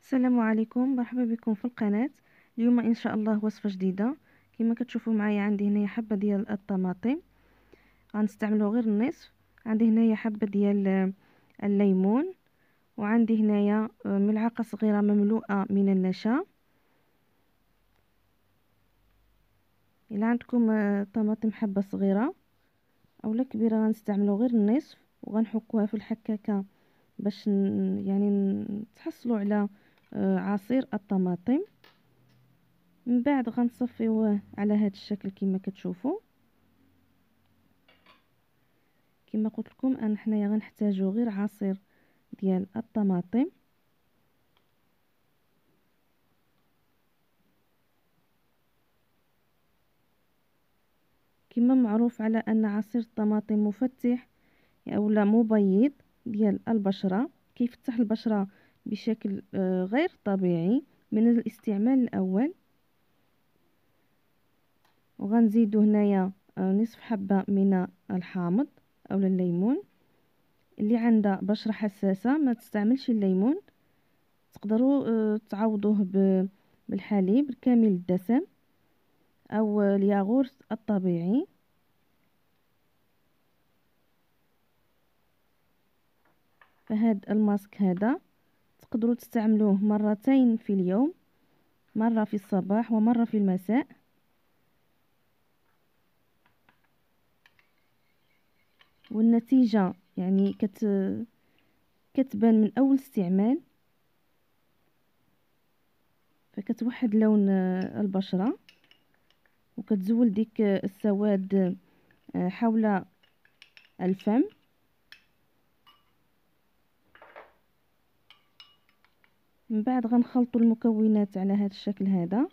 السلام عليكم، مرحبا بكم في القناة. اليوم ان شاء الله وصفة جديدة. كما كتشوفوا معايا عندي هنايا حبة ديال الطماطم، غنستعملوا غير النصف. عندي هنايا حبة ديال الليمون، وعندي هنايا ملعقة صغيرة مملوءة من النشا. الا عندكم طماطم حبة صغيرة اولا كبيرة غنستعملوا غير النصف، وغنحكوها في الحكاكة باش يعني نتحصلوا على عصير الطماطم. من بعد غنصفيوه على هذا الشكل كما كتشوفوا. كما قلت لكم ان حنايا غنحتاجو غير عصير ديال الطماطم. كما معروف على ان عصير الطماطم مفتح اولا مبيض ديال البشرة، كيفتح البشرة بشكل غير طبيعي من الاستعمال الاول. وغنزيدو هنايا نصف حبة من الحامض اولا الليمون. اللي عندها بشرة حساسة ما تستعملش الليمون، تقدروا تعوضوه بالحليب كامل الدسم او الياغورت الطبيعي. فهاد الماسك هذا تقدروا تستعملوه مرتين في اليوم، مرة في الصباح ومرة في المساء. والنتيجة يعني كتبان من اول استعمال، فكتوحد لون البشرة وكتزول ديك السواد حول الفم. من بعد غنخلطوا المكونات على هذا الشكل هذا.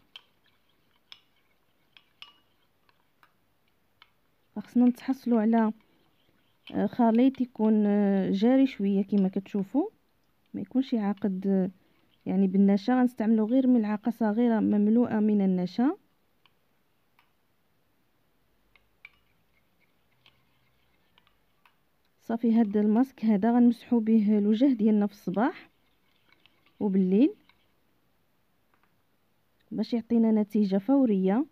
خصنا نتحصلوا على خليط يكون جاري شويه كما كتشوفوا، ما يكونش عاقد. يعني بالنشا غنستعملوا غير ملعقه صغيره مملوءه من النشا. صافي، هذا الماسك هذا غنمسحوا به الوجه ديالنا في الصباح وبالليل باش يعطينا نتيجه فوريه.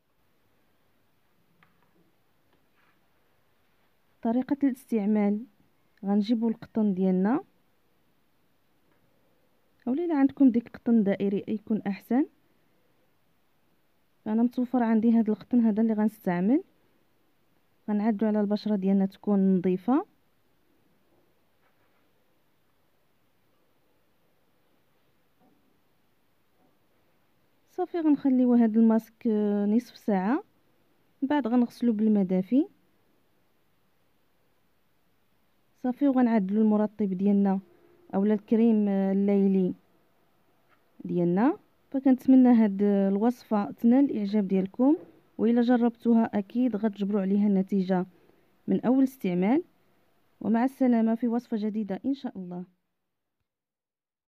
طريقه الاستعمال: غنجيبوا القطن ديالنا، اولا الا عندكم ديك القطن دائري يكون احسن. فانا متوفر عندي هذا القطن هذا اللي غنستعمل. غنعدلو على البشره ديالنا تكون نظيفه. صافي، غنخليو هذا الماسك نصف ساعه، من بعد غنغسلو بالماء دافي. صافي، وغنعدلو المرطب ديالنا اولا الكريم الليلي ديالنا. فكنتمنى هاد الوصفه تنال الاعجاب ديالكم، والا جربتوها اكيد غتجبروا عليها النتيجه من اول استعمال. ومع السلامه في وصفه جديده ان شاء الله.